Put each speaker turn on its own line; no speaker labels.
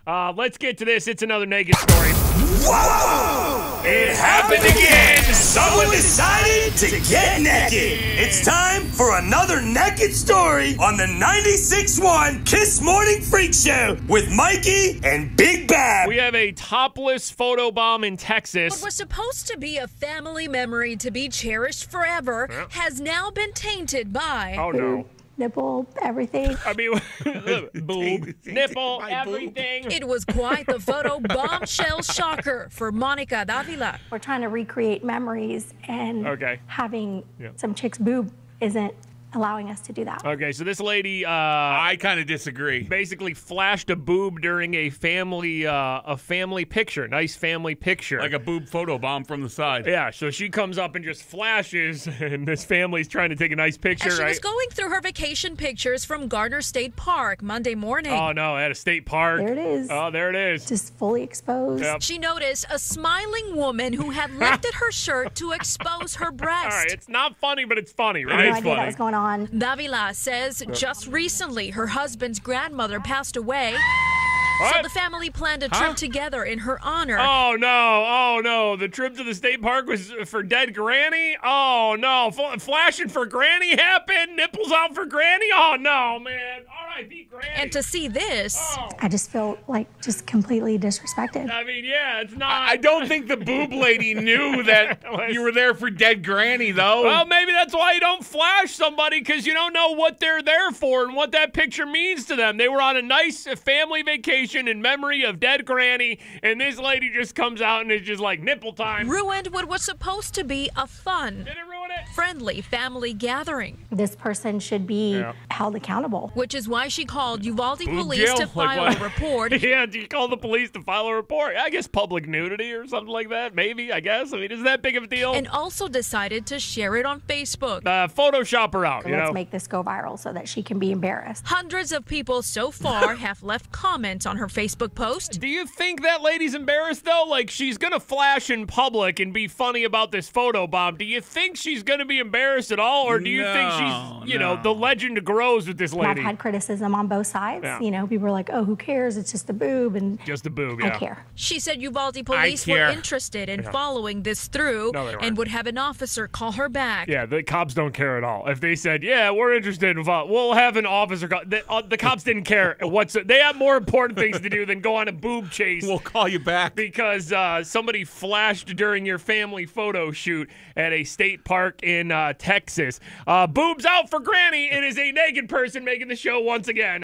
Let's get to this. It's another naked story.
Whoa! It happened again! Someone decided to get naked! It's time for another naked story on the 96.1 Kiss Morning Freak Show with Mikey and Big Bab.
We have a topless photobomb in Texas.
What was supposed to be a family memory to be cherished forever has now been tainted by...
Oh, no.
Nipple, everything.
I mean, boob, nipple, everything.
It was quite the photo bombshell shocker for Monica Davila.
We're trying to recreate memories, and having some chick's boob isn't allowing us to do that.
Okay, so this lady,
I kind of disagree.
Basically flashed a boob during a family picture, nice family picture.
Like a boob photobomb from the side.
Yeah, so she comes up and just flashes, and this family's trying to take a nice picture,
As she was going through her vacation pictures from Gardner State Park Monday morning.
Oh, no, at a state park.
There it is.
Oh, there it is.
Just fully exposed.
Yep.
She noticed a smiling woman who had lifted her shirt to expose her breast.
All right, it's not funny, but it's funny, right?
I had no
It's
idea
funny.
that was going on.
Davila says just recently her husband's grandmother passed away.
What?
So the family planned a trip together in her honor.
Oh, no. Oh, no. The trip to the state park was for dead Granny? Oh, no. Flashing for Granny happened? Nipples out for Granny? Oh, no, man. R.I.P. Granny.
And to see this...
Oh.
I just feel like just completely disrespected.
I mean, yeah, it's not...
I don't think the boob lady knew that you were there for dead Granny, though.
Well, maybe that's why you don't flash somebody, because you don't know what they're there for and what that picture means to them. They were on a nice family vacation in memory of dead Granny, and this lady just comes out and is just like, nipple time.
Ruined what was supposed to be a fun,
Did it ruin it?
friendly family gathering.
This person should be held accountable.
Which is why she called Uvalde
Boob
police
jail?
to
Like
file
what?
a report.
Yeah, do you call the police to file a report? I guess public nudity or something like that. Maybe, I guess. I mean, is that big of a deal?
And also decided to share it on Facebook.
Photoshop her out, you
Let's
know?
make this go viral so that she can be embarrassed.
Hundreds of people so far have left comments on her Facebook post.
Do you think that lady's embarrassed, though? Like, she's going to flash in public and be funny about this photobomb. Do you think she's going to be embarrassed at all? Or do you think she's, you know, the legend grows with this
And
lady?
I've had criticism on both sides.
Yeah.
You know, people are like, oh, who cares? It's just a boob. And
Just a boob,
I
yeah.
care.
She said Uvalde police were interested in following this through and would have an officer call her back.
Yeah, the cops don't care at all. If they said, yeah, we're interested in we'll have an officer call. The cops didn't care. They have more important things to do than go on a boob chase.
We'll call you back.
Because somebody flashed during your family photo shoot at a state park in Texas. Boobs out for Granny. It is a naked person making the show once again.